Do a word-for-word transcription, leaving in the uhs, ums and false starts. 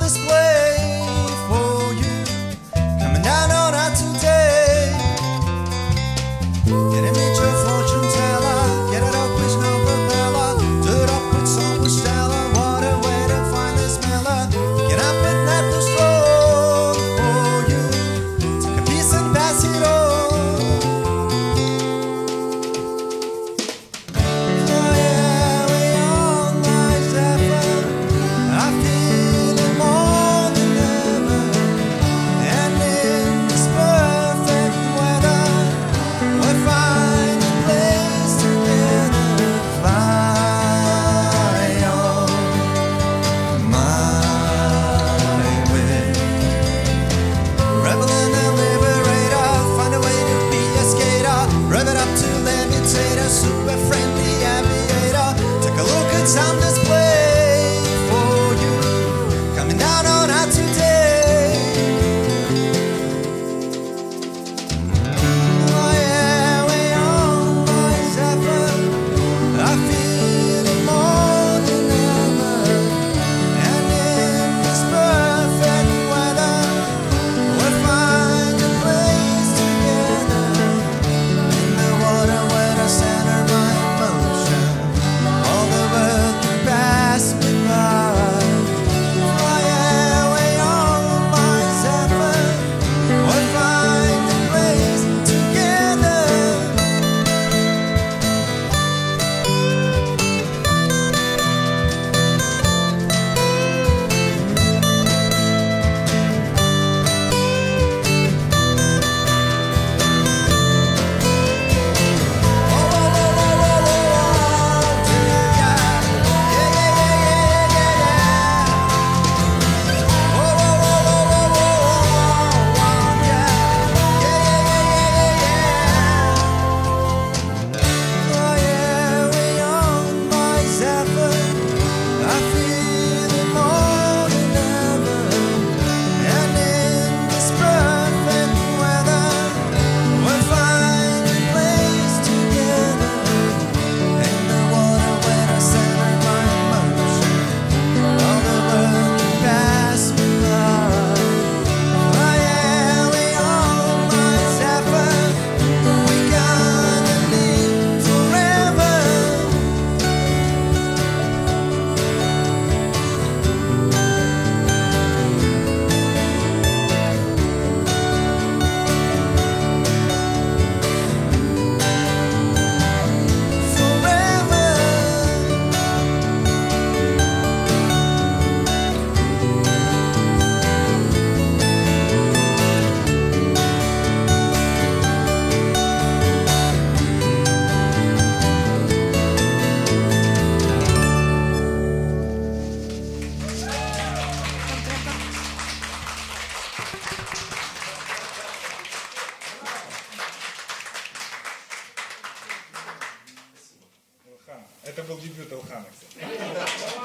display for you, coming down on her today. Get it, meet your fortune teller, get it up with no propeller, do it up with some stellar. What a way to find this miller. Get up and at the throne for you, take a piece and pass it on. Super friendly aviator, take a look at some display for you, coming down on her today. Oh yeah, way on my Zephyr, I feel it more than ever, and in this perfect weather, we'll find a place together in the water where the center. Это был дебют Илхана, кстати.